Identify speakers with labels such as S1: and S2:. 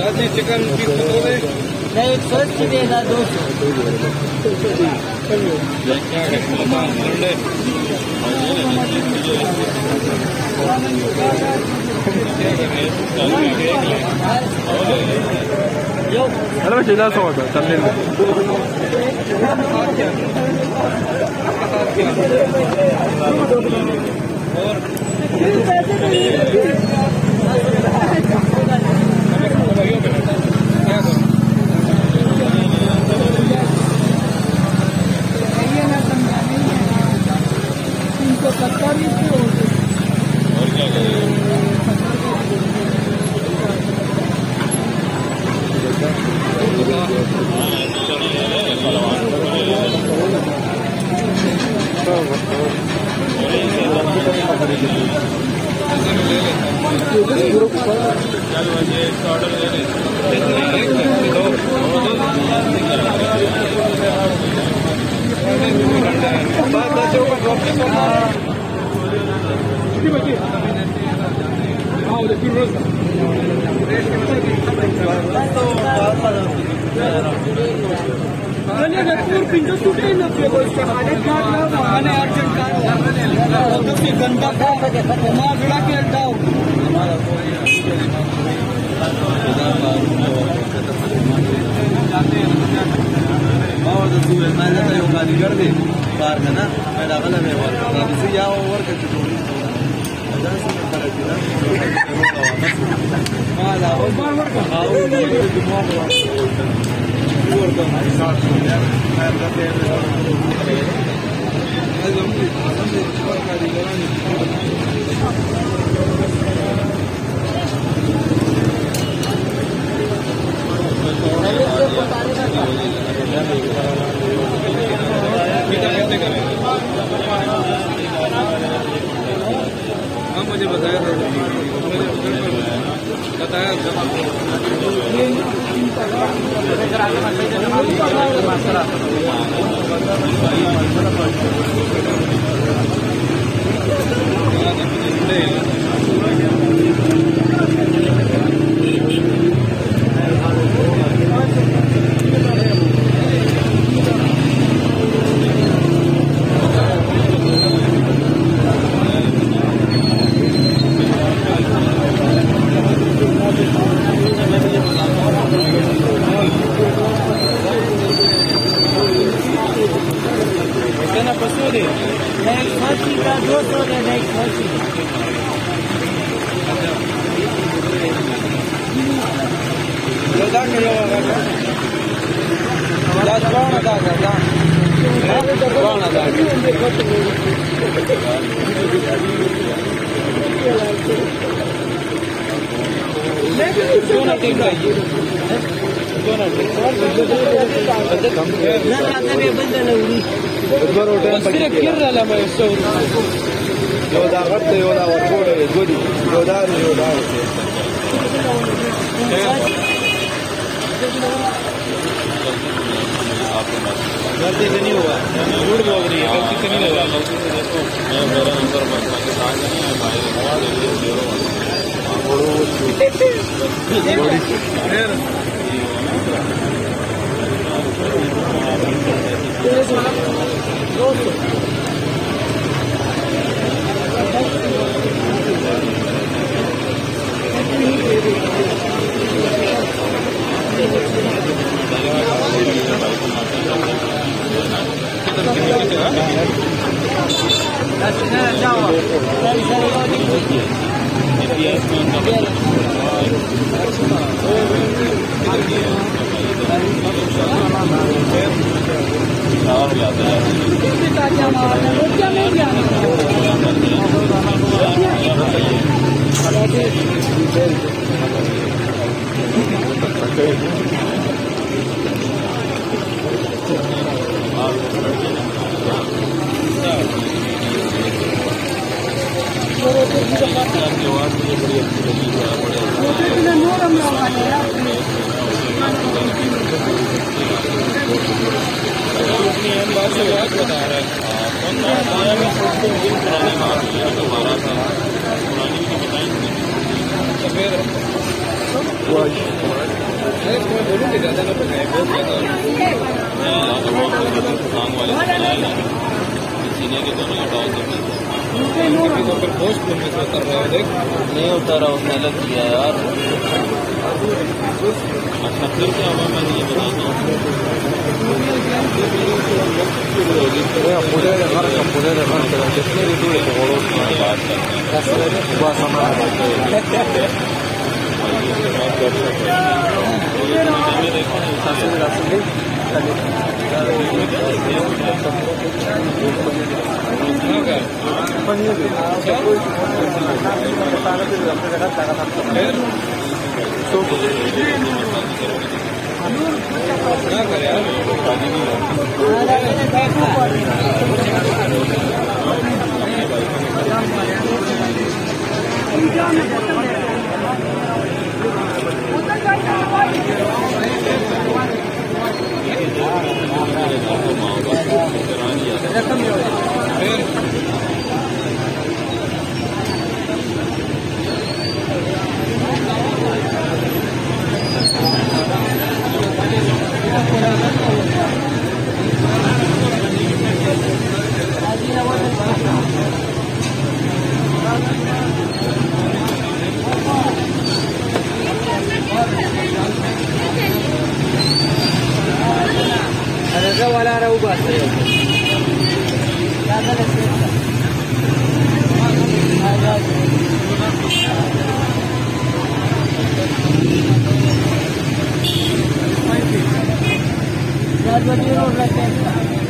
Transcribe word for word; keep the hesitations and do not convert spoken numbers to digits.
S1: Chicken नहीं एक सौ अस्सी देगा दो सौ
S2: अरे मैं जिला सौ होता चलने में
S3: कर दे बाहर में ना मेरा वाला में इसे या ओवर करके थोड़ी हजार से कर दिया माल आओ बार बार का आओ ये दिमाग और तो हमारे साथ यार मैं करते हैं आज हम हम से पर का दिखाने हाँ मुझे बताया था बताया Yoda gatti yoda wargode godi yoda yoda गलती से नहीं हुआ झूठ बोल रही है गलती से नहीं हुआ गलती से देखो मैं मेरा नंबर बता के साथ नहीं है भाई आवाज दे जीरो
S2: Right.
S3: ज़्यादा ना पकाए, बहुत ज़्यादा सांग वाले सीने के दोनों डाल देते हैं। तो फिर गोश्त में से उतर रहा है, देख
S1: नहीं उतारा, उसने अलग किया यार।
S3: अच्छा फिर क्या हुआ, मैं ये बताता हूँ।
S2: Poder dejar, poder dejar, pero que tiene que ir de color va a sonar.
S3: क्या करे यार,
S1: वाला रहूगा ज्यादा